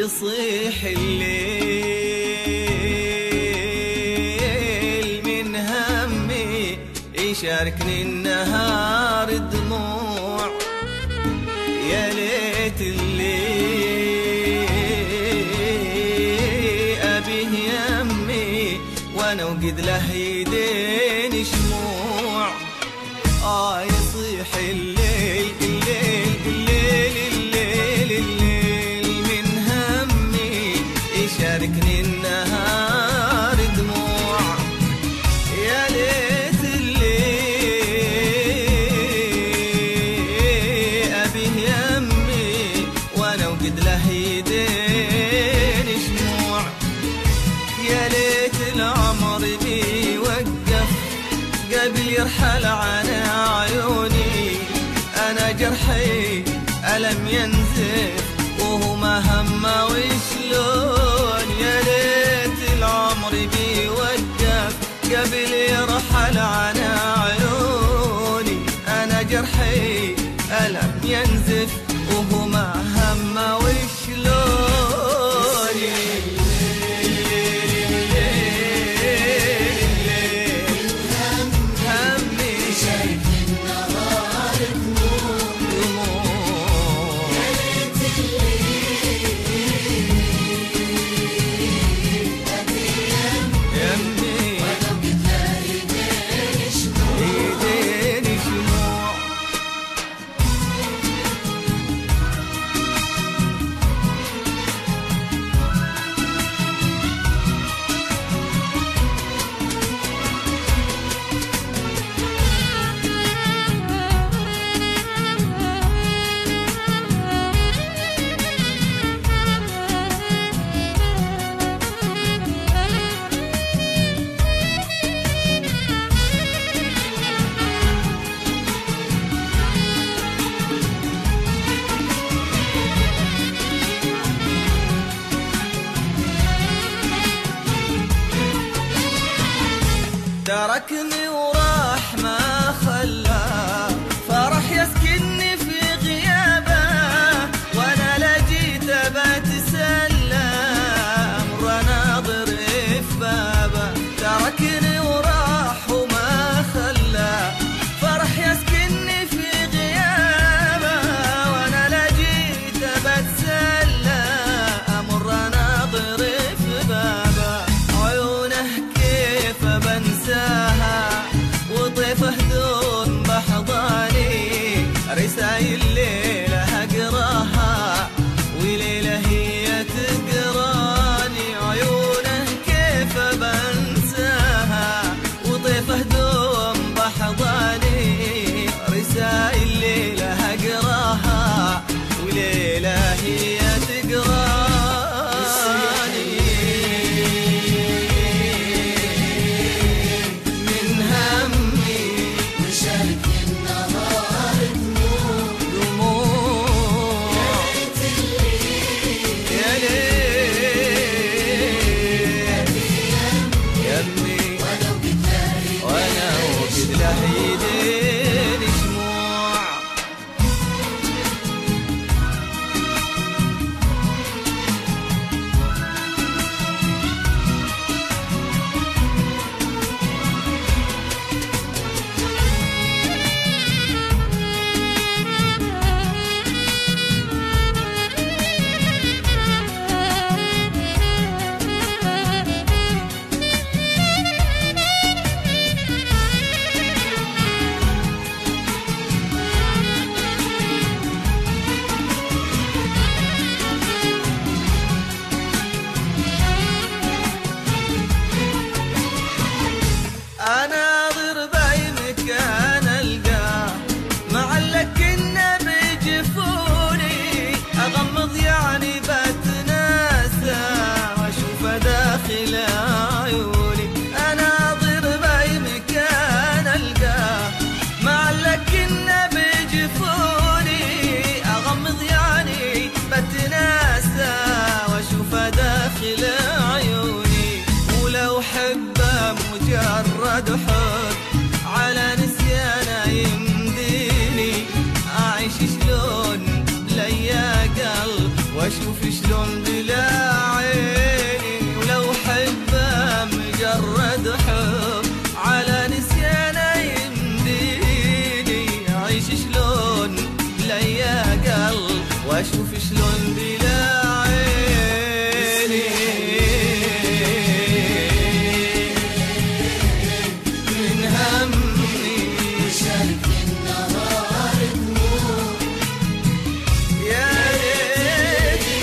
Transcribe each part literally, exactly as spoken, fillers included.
يصيح الليل من همي، يشاركني النهار الدموع. يا ليت اللي أبيه يمي وانا وقد له يدين شموع. آه يصيح الليل الليل الليل الليل الليل من همي، يشاركني النهار دموع. يا ليت اللي أبيه يمي وانا وقد له يدين شموع. يا ليت العمر بيوقف قبل يرحل عن عيوني، أنا جرحي ألم ينزف وهو ما هم وشلون. يا ليت العمر بيوقف قبل يرحل عن عيوني، أنا جرحي ألم ينزف وهو ما هم وشلون. تركني وراح ما خلى فرح يسكنني في غيابه، وانا لجيت بتسلى مر ناظر في بابه. تركني وراح وما خلى فرح يسكنني في غيابه، وانا لجيت بتسلى مر ناظر في بابه. عيونه كيف بنساها واشوف شلون بلا عيني من همي وشايف النهار دموع يا ليتي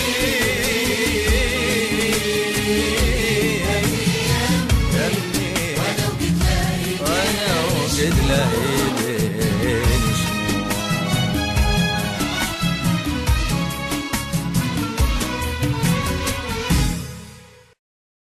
يمي وانا وقد لهيبي